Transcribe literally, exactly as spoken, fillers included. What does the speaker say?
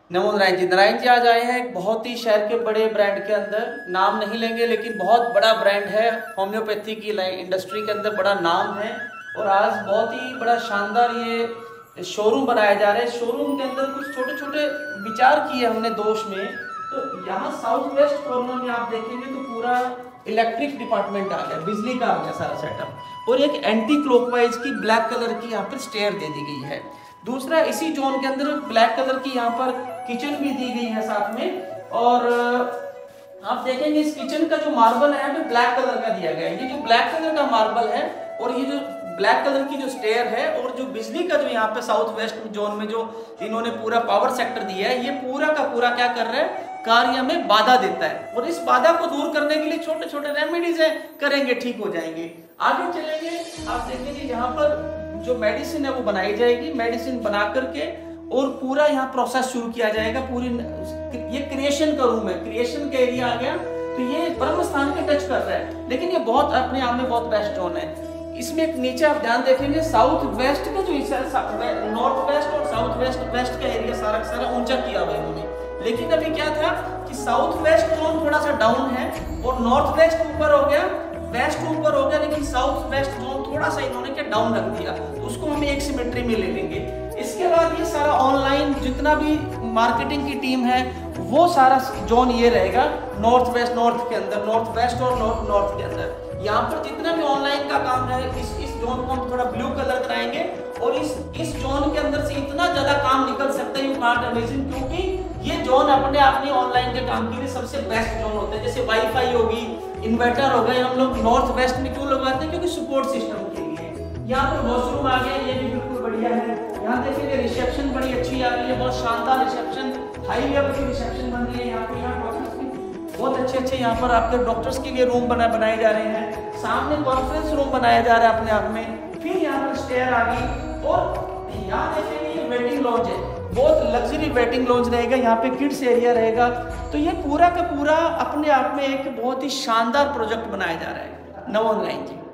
नमो नारायण जी। नारायण जी आज आए हैं एक बहुत ही शहर के बड़े ब्रांड के अंदर, नाम नहीं लेंगे लेकिन बहुत बड़ा ब्रांड है, होम्योपैथी की इंडस्ट्री के अंदर बड़ा नाम है। और आज बहुत ही बड़ा शानदार ये शोरूम बनाया जा रहा है। शोरूम के अंदर कुछ छोटे छोटे विचार किए हमने दोष में। तो यहाँ साउथ वेस्ट कॉर्नर में आप देखेंगे तो पूरा इलेक्ट्रिक डिपार्टमेंट आ गया, बिजली का आ गया सारा सेटअप, और एक एंटी क्लॉकवाइज की ब्लैक कलर की यहाँ पर स्टेयर दे दी गई है। दूसरा, इसी जोन के अंदर ब्लैक कलर की यहाँ पर किचन भी दी गई है साथ में। और आप देखेंगे इस किचन का जो मार्बल है वो ब्लैक कलर का दिया गया है। ये जो ब्लैक कलर का मार्बल है और ये जो ब्लैक कलर की जो स्टेयर है और जो बिजली का जो यहाँ पे साउथ वेस्ट जोन में जो इन्होंने पूरा पावर सेक्टर दिया है, ये पूरा का पूरा क्या कर रहा है, कार्य में बाधा देता है। और इस बाधा को दूर करने के लिए छोटे छोटे रेमेडीज है, करेंगे ठीक हो जाएंगे। आगे चलेंगे, आप देखेंगे यहाँ पर जो मेडिसिन है वो बनाई जाएगी, मेडिसिन बना करके और पूरा यहाँ प्रोसेस शुरू किया जाएगा। पूरी ये क्रिएशन का रूम है, क्रिएशन का एरिया आ गया। तो ये ब्रह्म स्थान के टच कर रहा है, लेकिन ये बहुत अपने आप में बहुत बेस्ट जोन है। इसमें एक नीचे आप ध्यान देखेंगे साउथ वेस्ट का जो हिस्सा, नॉर्थ वेस्ट और साउथ वेस्ट वेस्ट का एरिया सारा सारा ऊंचा किया हुआ है इन्होंने। लेकिन अभी क्या था कि साउथ वेस्ट जोन थोड़ा सा डाउन है और नॉर्थ वेस्ट ऊपर हो गया, वेस्ट ऊपर हो गया, लेकिन साउथ वेस्ट जोन थोड़ा सा इन्होंने क्या डाउन रख दिया। उसको हम एक सिमेट्री में ले लेंगे। इसके बाद ये सारा ऑनलाइन जितना भी मार्केटिंग की टीम है वो सारा जोन ये रहेगा नॉर्थ वेस्ट नॉर्थ के अंदर, नॉर्थ वेस्ट और नॉर्थ नॉर्थ के अंदर। यहाँ पर जितना भी ऑनलाइन का काम है इस इस जोन को हम थोड़ा ब्लू कलर कराएंगे। और इस इस जोन के अंदर से इतना ज्यादा काम निकल सकता है, यू कांट इमेजिन, क्योंकि ये जोन अपने आप में ऑनलाइन के काम के लिए सबसे बेस्ट जोन होता है। जैसे वाईफाई होगी, इन्वर्टर हो गए, हम लोग नॉर्थ वेस्ट में क्यों लगवाते हैं, क्योंकि सपोर्ट सिस्टम के लिए। यहाँ पर वॉशरूम आ गया, ये भी बिल्कुल बढ़िया है। यहाँ देखिए रिसेप्शन बड़ी अच्छी आ रही है, बहुत शानदार रिसेप्शन, हाई लेवल की रिसेप्शन बन रही है। यहाँ पे यहाँ डॉक्टर्स की बहुत अच्छे अच्छे यहाँ पर आपके डॉक्टर्स के लिए रूम बना बनाए जा रहे हैं। सामने कॉन्फ्रेंस रूम बनाया जा रहा है अपने आप में। फिर यहाँ पर स्टेयर आ गई और यहाँ देखेंगे ये वेटिंग लॉन्ज है, बहुत लग्जरी वेटिंग लॉन्ज रहेगा। यहाँ पे किड्स एरिया रहेगा। तो ये पूरा का पूरा अपने आप में एक बहुत ही शानदार प्रोजेक्ट बनाया जा रहा है। नमो नारायण जी।